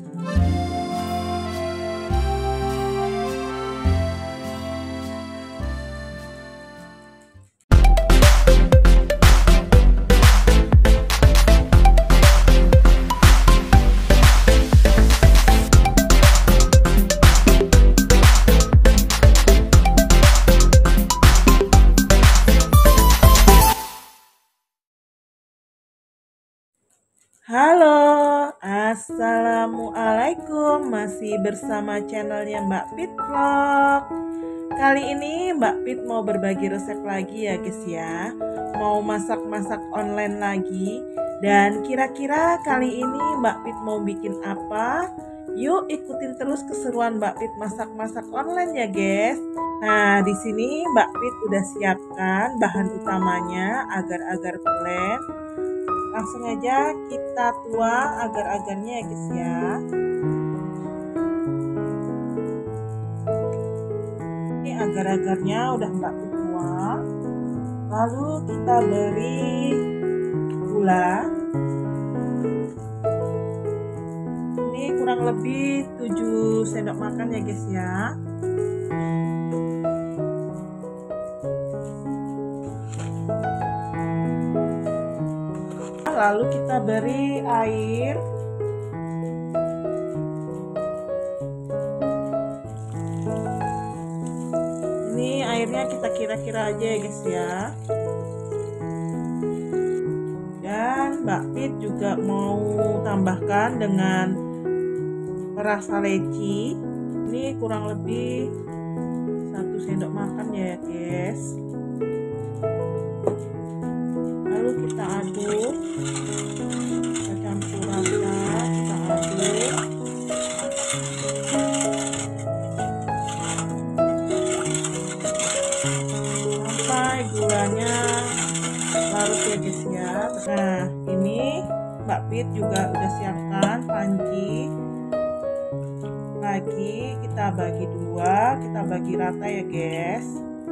Halo, assalamualaikum. Masih bersama channelnya Mbak Pit Vlog. Kali ini Mbak Pit mau berbagi resep lagi ya guys ya. Mau masak-masak online lagi. Dan kira-kira kali ini Mbak Pit mau bikin apa? Yuk ikutin terus keseruan Mbak Pit masak-masak online ya guys. Nah di sini Mbak Pit udah siapkan bahan utamanya agar-agar blend. Langsung aja kita tuang agar-agarnya ya guys ya. Ini agar-agarnya udah Mbak Pit tuang. Lalu kita beri gula. Ini kurang lebih 7 sendok makan ya guys ya. Lalu kita beri air. Ini airnya kita kira-kira aja ya guys ya. Dan Mbak Pit juga mau tambahkan dengan perasa leci. Ini kurang lebih 1 sendok makan ya guys. Lalu kita aduk, kita campur rata, kita aduk sampai gulanya larut ya guys ya. Nah ini Mbak Pit juga udah siapkan panci. Lagi kita bagi dua, kita bagi rata ya guys.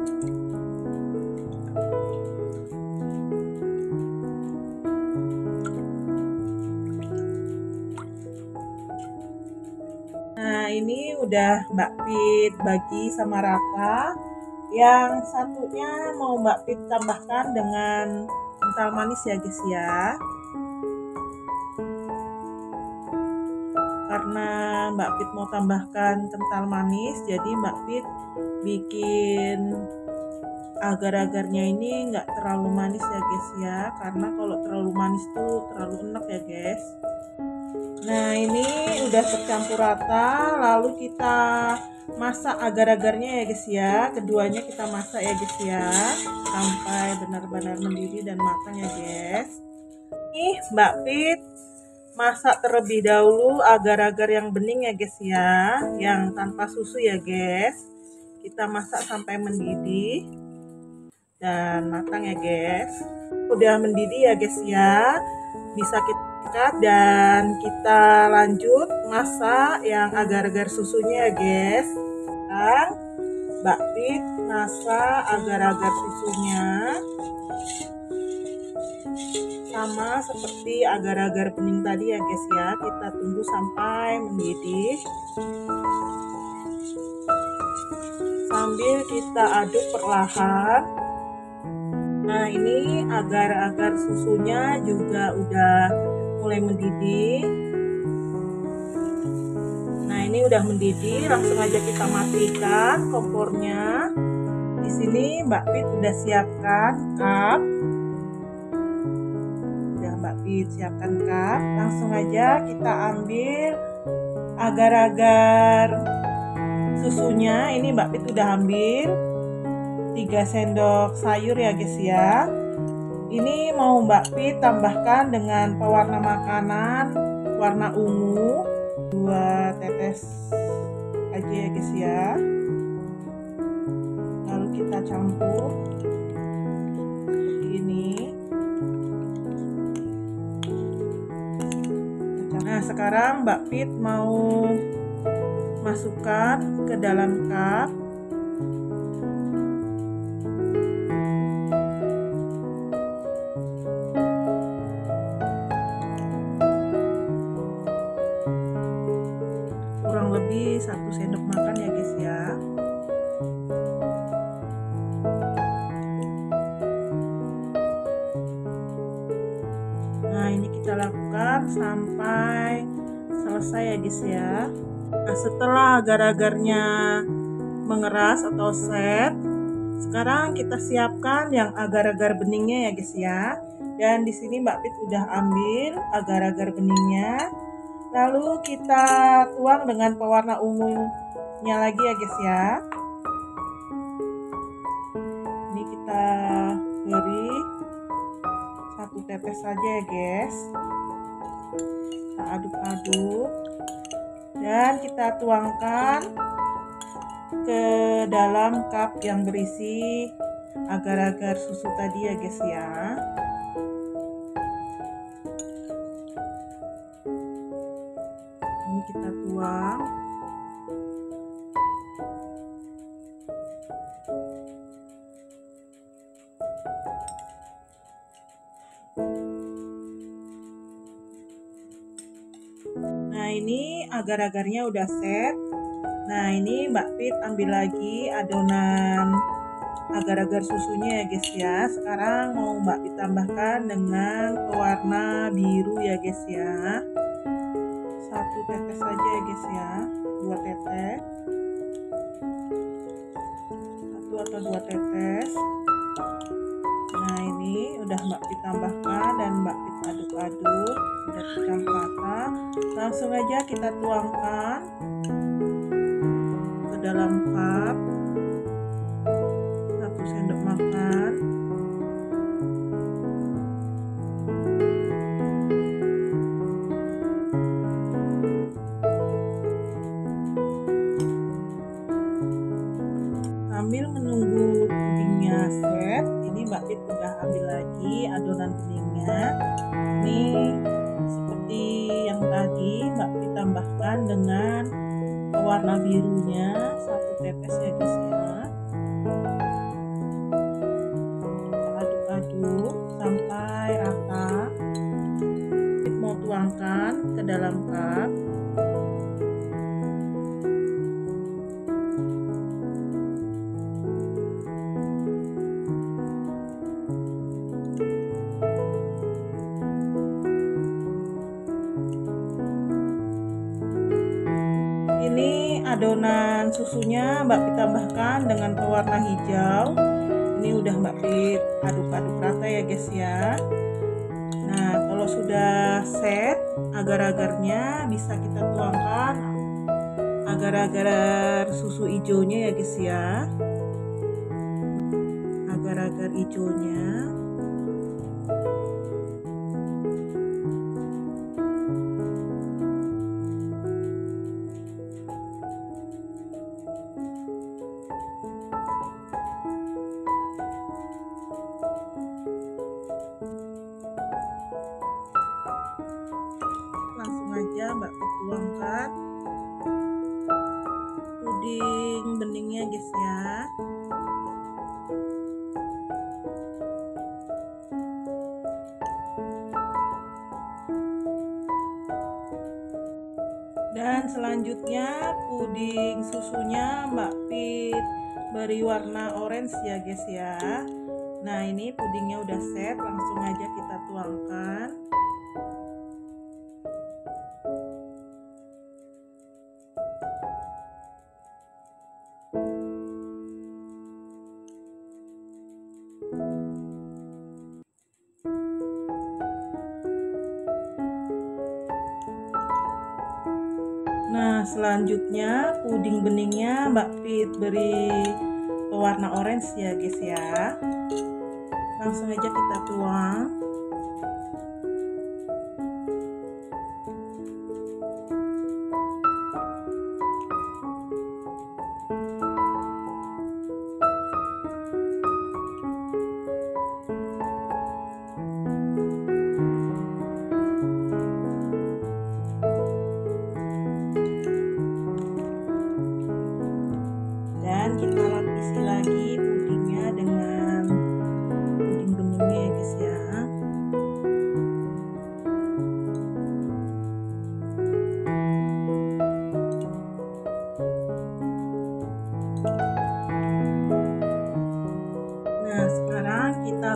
Nah ini udah Mbak Pit bagi sama rata. Yang satunya mau Mbak Pit tambahkan dengan kental manis ya guys ya. Karena Mbak Pit mau tambahkan kental manis, jadi Mbak Pit bikin agar-agarnya ini nggak terlalu manis ya guys ya. Karena kalau terlalu manis tuh terlalu enak ya guys. Nah ini udah tercampur rata, lalu kita masak agar-agarnya ya guys ya. Keduanya kita masak ya guys ya, sampai benar-benar mendidih dan matang ya guys. Nih Mbak Pit masak terlebih dahulu agar-agar yang bening ya guys ya, yang tanpa susu ya guys. Kita masak sampai mendidih dan matang ya guys. Udah mendidih ya guys ya, bisa kita dan kita lanjut masak yang agar-agar susunya ya guys. Sekarang Mbak Pit masak agar-agar susunya sama seperti agar-agar bening tadi ya guys ya. Kita tunggu sampai mendidih sambil kita aduk perlahan. Nah ini agar-agar susunya juga udah mulai mendidih. Nah ini udah mendidih, langsung aja kita matikan kompornya. Di sini Mbak Pit udah siapkan cup. Udah Mbak Pit siapkan cup. Langsung aja kita ambil agar-agar susunya. Ini Mbak Pit udah ambil 3 sendok sayur ya guys ya. Ini mau Mbak Pit tambahkan dengan pewarna makanan warna ungu 2 tetes aja ya guys ya. Lalu kita campur seperti ini. Nah sekarang Mbak Pit mau masukkan ke dalam cup. lebih 1 sendok makan ya guys ya. Nah, ini kita lakukan sampai selesai ya guys ya. Nah, setelah agar-agarnya mengeras atau set, sekarang kita siapkan yang agar-agar beningnya ya guys ya. Dan di sini Mbak Pit udah ambil agar-agar beningnya. Lalu kita tuang dengan pewarna ungunya lagi ya guys ya. Ini kita beri 1 tetes saja ya guys. Kita aduk-aduk dan kita tuangkan ke dalam cup yang berisi agar-agar susu tadi ya guys ya. Ini kita tuang. Nah, ini agar-agarnya udah set. Nah, ini Mbak Pit ambil lagi adonan agar-agar susunya ya guys ya. Sekarang mau Mbak Pit tambahkan dengan pewarna biru ya guys ya. 1 tetes saja ya guys ya, 2 tetes, 1 atau 2 tetes. Nah, ini udah Mbak Pit tambahkan dan Mbak Pit aduk-aduk, udah campur rata. Langsung aja kita tuangkan ke dalam cup 1 sendok makan. Sambil menunggu pudingnya set, ini Mbak Pit udah ambil lagi adonan beningnya. Ini seperti yang tadi Mbak Pit tambahkan dengan pewarna birunya 1 tetes ya guys ya. Kita aduk-aduk sampai rata. Pit mau tuangkan ke dalam cup. Ini adonan susunya Mbak Pit tambahkan dengan pewarna hijau. Ini udah Mbak Pit aduk-aduk rata ya guys ya. Nah, kalau sudah set agar-agarnya bisa kita tuangkan agar-agar susu hijaunya ya guys ya. Agar-agar hijaunya. Langsung aja Mbak Pit tuangkan puding beningnya guys ya. Dan selanjutnya puding susunya Mbak Pit beri warna orange ya guys ya. Nah, ini pudingnya udah set, langsung aja kita tuangkan. Nah, selanjutnya puding beningnya Mbak Pit beri pewarna orange ya guys ya. Langsung aja kita tuang. Dan kita lapisi lagi pudingnya dengan puding beningnya ya guys ya.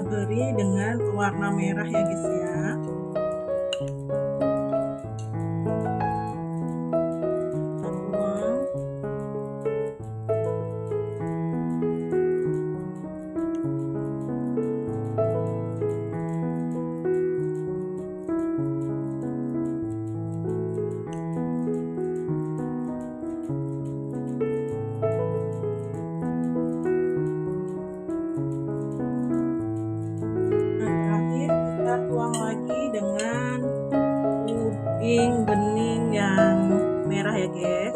kita beri dengan pewarna merah ya guys ya. Tuang lagi dengan puding bening yang merah ya guys.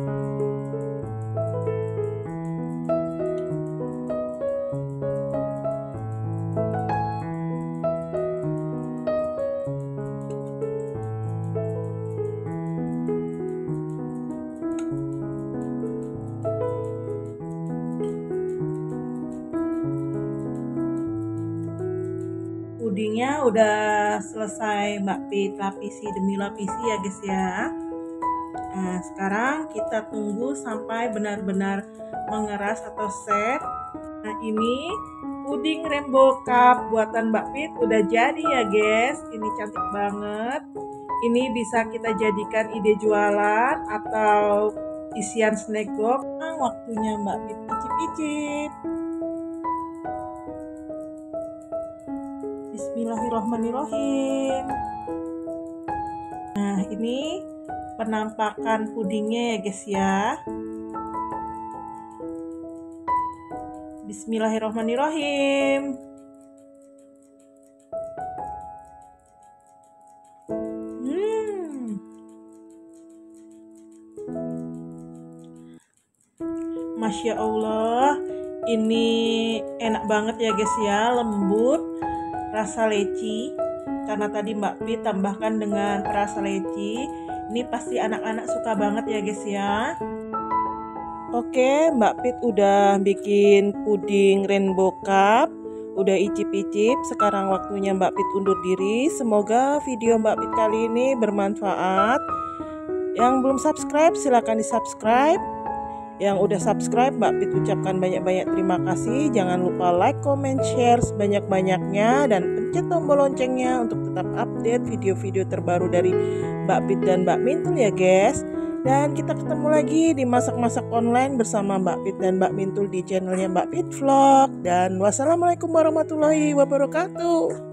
Pudingnya udah selesai Mbak Pit lapisi demi lapisi ya guys ya. Nah sekarang kita tunggu sampai benar-benar mengeras atau set. Nah ini puding rainbow cup buatan Mbak Pit udah jadi ya guys. Ini cantik banget. Ini bisa kita jadikan ide jualan atau isian snack box. Nah waktunya Mbak Pit icip-icip. Bismillahirrohmanirrohim. Nah ini penampakan pudingnya ya guys ya. Bismillahirrohmanirrohim. Masya Allah, ini enak banget ya guys ya, lembut, rasa leci. Karena tadi Mbak Pit tambahkan dengan perasa leci, ini pasti anak-anak suka banget ya guys ya. Oke, Mbak Pit udah bikin puding rainbow cup, udah icip-icip. Sekarang waktunya Mbak Pit undur diri. Semoga video Mbak Pit kali ini bermanfaat. Yang belum subscribe silahkan di subscribe. Yang udah subscribe Mbak Pit ucapkan banyak-banyak terima kasih. Jangan lupa like, comment, share sebanyak-banyaknya. Dan pencet tombol loncengnya untuk tetap update video-video terbaru dari Mbak Pit dan Mbak Mintul ya guys. Dan kita ketemu lagi di masak-masak online bersama Mbak Pit dan Mbak Mintul di channelnya Mbak Pit Vlog. Dan wassalamualaikum warahmatullahi wabarakatuh.